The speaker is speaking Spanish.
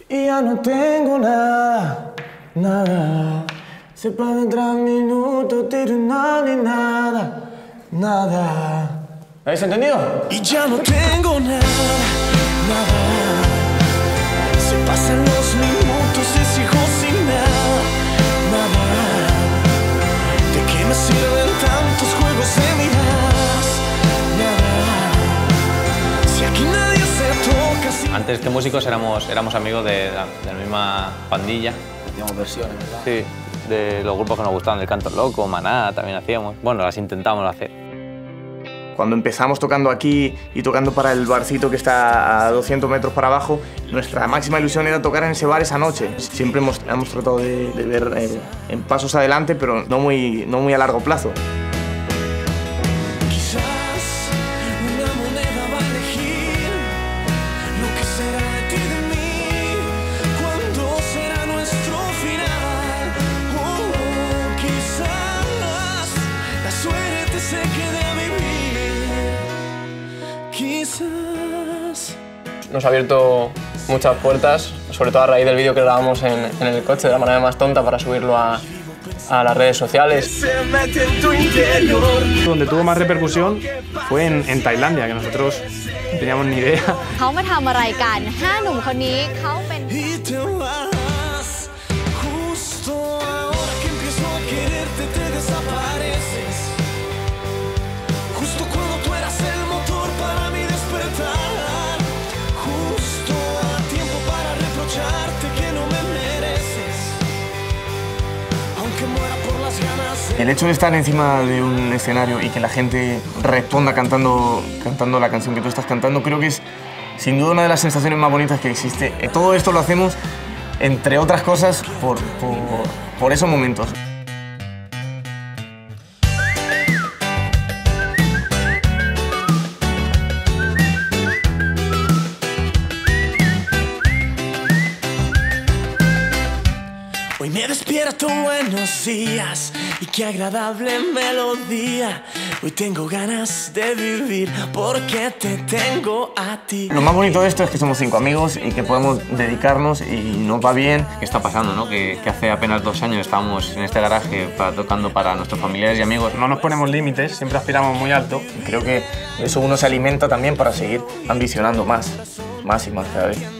y ya no tengo nada, nada. Se puede entrar minutos, tiro nada ni nada, nada. ¿Habéis entendido? Y ya no tengo nada, nada. Se pasan los minutos y sigo sin nada, nada. ¿De qué me sirven tantos juegos de miradas? Nada. Si aquí nadie se toca. Si... Antes que músicos éramos amigos de la misma pandilla. Hacíamos versiones, ¿verdad? Sí, de los grupos que nos gustaban, del Canto Loco, Maná, también hacíamos. Bueno, las intentamos hacer. Cuando empezamos tocando aquí y tocando para el barcito que está a 200 metros para abajo, nuestra máxima ilusión era tocar en ese bar esa noche. Siempre hemos tratado de ver en pasos adelante, pero no muy a largo plazo. Quizás una moneda va a elegir lo que será de ti y de mí. ¿Cuándo será nuestro final? Quizás la suerte se quede a vivir. Quizás. Nos ha abierto muchas puertas, sobre todo a raíz del vídeo que grabamos en el coche de la manera más tonta para subirlo a las redes sociales. Se mete en tu interior. Donde tuvo más repercusión fue en Tailandia, que nosotros no teníamos ni idea. เขามาทำอะไรกัน5 หนุ่มคนนี้เขาเป็น Y te vas. Justo ahora que empiezo a quererte te desapareces. Justo cuando tú eras el motor para mi despertar. Justo a tiempo para reprocharte que no me mereces. Aunque muera por las ganas de... El hecho de estar encima de un escenario y que la gente responda cantando la canción que tú estás cantando, creo que es sin duda una de las sensaciones más bonitas que existe. Todo esto lo hacemos, entre otras cosas, por esos momentos. Hoy me despierto, buenos días, y qué agradable melodía. Hoy tengo ganas de vivir porque te tengo a ti. Lo más bonito de esto es que somos 5 amigos y que podemos dedicarnos y nos va bien. ¿Qué está pasando, no? Que hace apenas 2 años estábamos en este garaje tocando para nuestros familiares y amigos. No nos ponemos límites, siempre aspiramos muy alto. Y creo que eso uno se alimenta también para seguir ambicionando más y más cada vez.